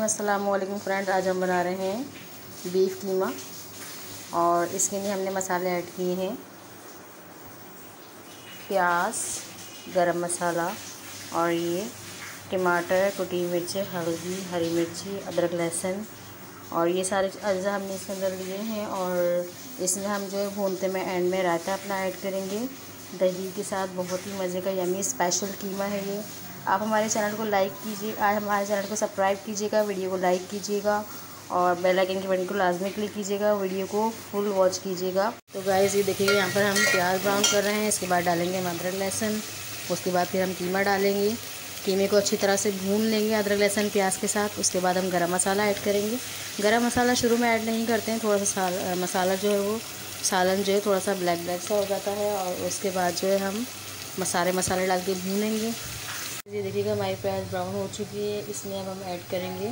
अस्सलाम वालेकुम फ्रेंड्स। आज हम बना रहे हैं बीफ कीमा और इसके लिए हमने मसाले ऐड किए हैं प्याज, गरम मसाला और ये टमाटर, कुटी मिर्चें, हल्दी, हरी मिर्ची, अदरक, लहसुन और ये सारे अज्जा हमने इसके अंदर लिए हैं। और इसमें हम जो है भूनते में एंड में रायता अपना ऐड करेंगे दही के साथ। बहुत ही मज़े का यमी स्पेशल कीमा है ये। आप हमारे चैनल को लाइक कीजिए, आज हमारे चैनल को सब्सक्राइब कीजिएगा, वीडियो को लाइक कीजिएगा और बेल आइकन के बटन को लाजमी क्लिक कीजिएगा, वीडियो को फुल वॉच कीजिएगा। तो गाइस ये देखिए यहाँ पर हम प्याज ब्राउन कर रहे हैं। इसके बाद डालेंगे हम अदरक लहसुन, उसके बाद फिर हम कीमा डालेंगे। कीमे को अच्छी तरह से भून लेंगे अदरक लहसुन प्याज के साथ। उसके बाद हम गरम मसाला ऐड करेंगे। गरम मसाला शुरू में ऐड नहीं करते हैं, थोड़ा सा मसाला जो है वो सालन जो है थोड़ा सा ब्लैक ब्लैक सा हो जाता है और उसके बाद जो है हम मसाले डाल के भूनेंगे। ये देखिएगा हमारी प्याज ब्राउन हो चुकी है। इसमें अब हम ऐड करेंगे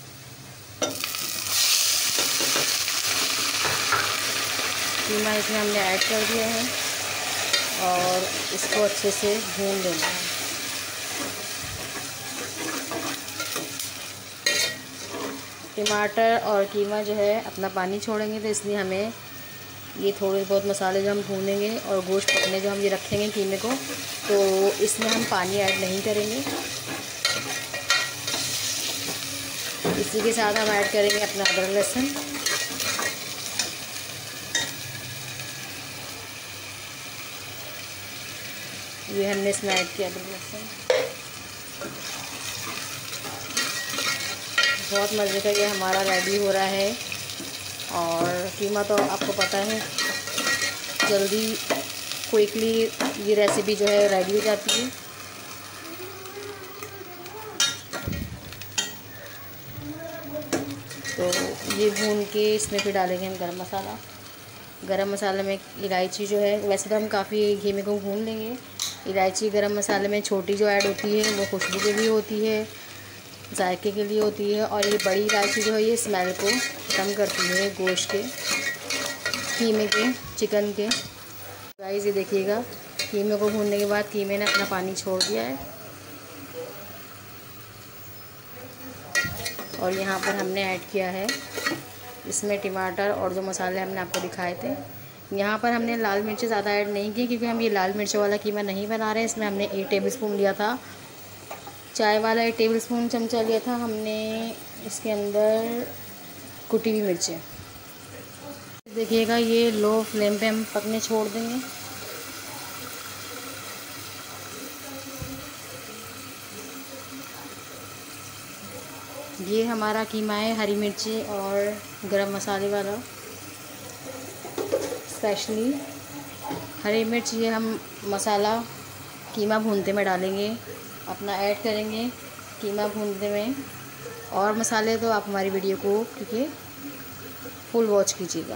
कीमा। इसमें हमने ऐड कर दिया है और इसको अच्छे से भून लेना है। टमाटर और कीमा जो है अपना पानी छोड़ेंगे, तो इसलिए हमें ये थोड़े बहुत मसाले जो हम भूनेंगे और गोश्त पकने जो हम ये रखेंगे कीमे को, तो इसमें हम पानी ऐड नहीं करेंगे। इसी के साथ हम ऐड करेंगे अपना अदरक लहसुन। ये हमने इसमें ऐड किया अदरक लहसुन। बहुत मज़े का ये हमारा रेडी हो रहा है। और कीमा तो आपको पता है जल्दी क्विकली ये रेसिपी जो है रेडी हो जाती है। तो ये भून के इसमें फिर डालेंगे हम गरम मसाला। गरम मसाले में इलायची जो है, वैसे तो हम काफ़ी कीमे को भून लेंगे। इलायची गरम मसाले में छोटी जो ऐड होती है वो खुशबू के लिए होती है, जायके के लिए होती है। और ये बड़ी इलायची जो है ये स्मेल को कम करती है गोश्त के, कीमे के, चिकन के। गाइस ये देखिएगा कीमे को भूनने के बाद कीमे ने अपना पानी छोड़ दिया है और यहाँ पर हमने ऐड किया है इसमें टमाटर और जो मसाले हमने आपको दिखाए थे। यहाँ पर हमने लाल मिर्च ज़्यादा ऐड नहीं की क्योंकि हम ये लाल मिर्च वाला कीमा नहीं बना रहे हैं। इसमें हमने 1 टेबल स्पून लिया था, चाय वाला 1 टेबल स्पून चमचा लिया था हमने इसके अंदर कुटी हुई मिर्चें। देखिएगा ये लो फ्लेम पे हम पकने छोड़ देंगे। ये हमारा कीमा है हरी मिर्ची और गरम मसाले वाला। स्पेशली हरी मिर्च ये हम मसाला कीमा भूनते में डालेंगे, अपना ऐड करेंगे कीमा भूनते में। और मसाले तो आप हमारी वीडियो को क्योंकि फुल वॉच कीजिएगा।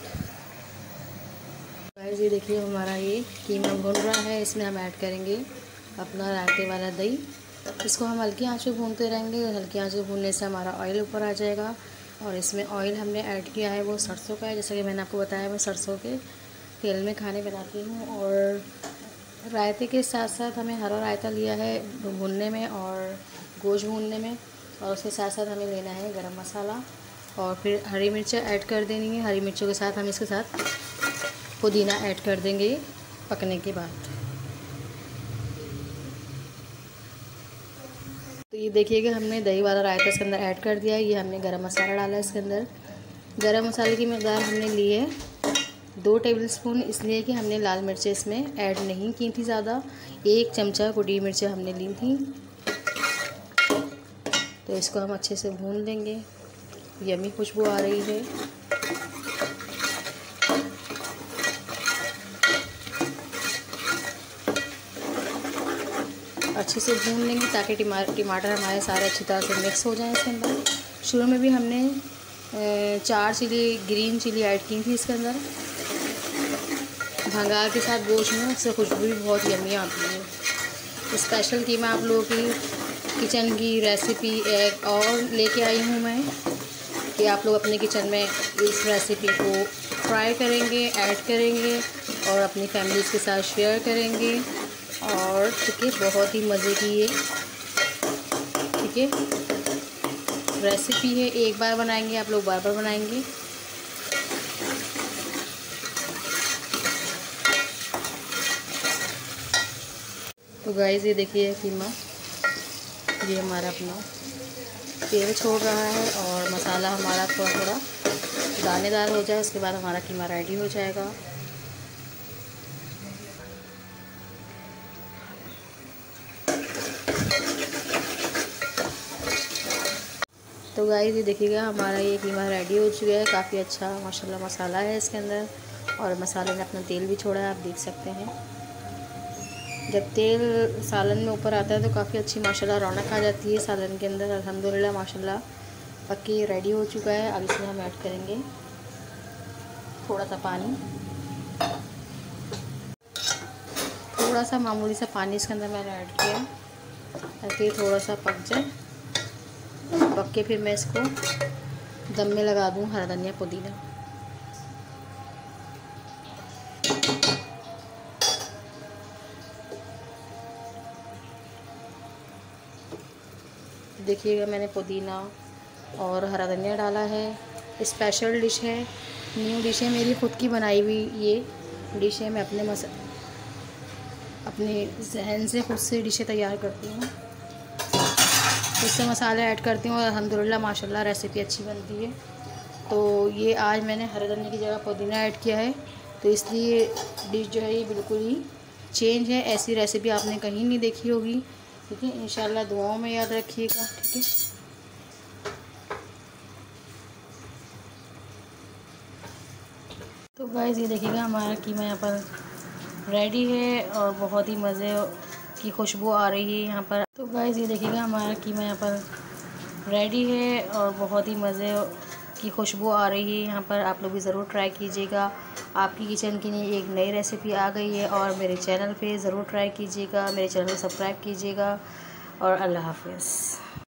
गाइस ये देखिए हमारा ये कीमा भून रहा है। इसमें हम ऐड करेंगे अपना रायते वाला दही। इसको हम हल्की आंच पे भूनते रहेंगे। हल्की आंच पे भूनने से हमारा ऑयल ऊपर आ जाएगा। और इसमें ऑयल हमने ऐड किया है वो सरसों का है। जैसा कि मैंने आपको बताया मैं सरसों के तेल में खाने बनाती हूँ। और रायते के साथ साथ हमें हरा रायता लिया है भूनने में और गोश्त भूनने में। और उसके साथ साथ हमें लेना है गरम मसाला और फिर हरी मिर्चें ऐड कर देनी है। हरी मिर्चों के साथ हम इसके साथ पुदीना ऐड कर देंगे पकने के बाद। तो ये देखिएगा हमने दही वाला रायता इसके अंदर ऐड कर दिया है। ये हमने गरम मसाला डाला है इसके अंदर। गरम मसाले की मकदार हमने ली है 2 टेबल स्पून, इसलिए कि हमने लाल मिर्चें इसमें ऐड नहीं की थी ज़्यादा। 1 चमचा कुटी मिर्चें हमने ली थी। तो इसको हम अच्छे से भून लेंगे। यमी खुशबू आ रही है। अच्छे से भून लेंगे ताकि टमाटर हमारे सारे अच्छी तरह से मिक्स हो जाएं इसके अंदर। शुरू में भी हमने 4 ग्रीन चिली ऐड की थी इसके अंदर भंगार के साथ गोश्त में, उससे खुशबू भी बहुत यमी आती है। स्पेशल कीमा आप लोगों की किचन की रेसिपी एक और लेके आई हूँ मैं कि आप लोग अपने किचन में इस रेसिपी को ट्राई करेंगे, ऐड करेंगे और अपनी फैमिलीज़ के साथ शेयर करेंगे। और ठीक है बहुत ही मज़े की ये ठीक है रेसिपी है, एक बार बनाएंगे आप लोग बार बार बनाएंगे। तो गाइस ये देखिए कीमा, ये हमारा अपना तेल छोड़ रहा है और मसाला हमारा थोड़ा थोड़ा दानेदार हो जाए, उसके बाद हमारा कीमा रेडी हो जाएगा। तो गाइस ये देखिएगा हमारा ये कीमा रेडी हो चुका है। काफ़ी अच्छा माशाल्लाह मसाला है इसके अंदर और मसाले ने अपना तेल भी छोड़ा है, आप देख सकते हैं। जब तेल सालन में ऊपर आता है तो काफ़ी अच्छी माशाल्लाह रौनक आ जाती है सालन के अंदर। अल्हम्दुलिल्लाह माशाल्लाह पक्की रेडी हो चुका है। अब इसमें हम ऐड करेंगे थोड़ा सा पानी, थोड़ा सा मामूली सा पानी इसके अंदर मैंने ऐड किया ताकि थोड़ा सा पक जाए। पक के फिर मैं इसको दम में लगा दूँ हरा धनिया पुदीना। देखिएगा मैंने पुदीना और हरा धनिया डाला है। स्पेशल डिश है, न्यू डिश है, मेरी ख़ुद की बनाई हुई ये डिश है। मैं अपने जहन से खुद से डिशें तैयार करती हूँ, खुद से मसाले ऐड करती हूँ और अल्हम्दुलिल्लाह माशाल्लाह रेसिपी अच्छी बनती है। तो ये आज मैंने हरे धनिया की जगह पुदीना ऐड किया है, तो इसलिए डिश जो है ये बिल्कुल ही चेंज है। ऐसी रेसिपी आपने कहीं नहीं देखी होगी। ठीक है, इंशाल्लाह दुआओं में याद रखिएगा। ठीक है, तो गाइस ये देखिएगा हमारा कीमा यहाँ पर रेडी है और बहुत ही मज़े की खुशबू आ रही है यहाँ पर। तो गाइस ये देखिएगा हमारा कीमा यहाँ पर रेडी है और बहुत ही मज़े की खुशबू आ रही है यहाँ पर। आप लोग भी ज़रूर ट्राई कीजिएगा। आपकी किचन की एक नई रेसिपी आ गई है और मेरे चैनल पे ज़रूर ट्राई कीजिएगा। मेरे चैनल को सब्सक्राइब कीजिएगा और अल्लाह हाफ़िज़।